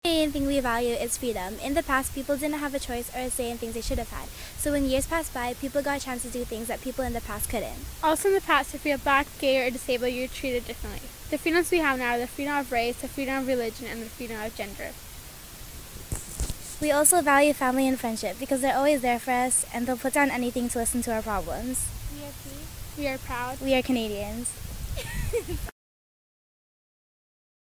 The main thing we value is freedom. In the past, people didn't have a choice or a say in things they should have had. So when years passed by, people got a chance to do things that people in the past couldn't. Also in the past, if you're black, gay, or disabled, you're treated differently. The freedoms we have now are the freedom of race, the freedom of religion, and the freedom of gender. We also value family and friendship because they're always there for us and they'll put down anything to listen to our problems. We are free. We are proud. We are Canadians.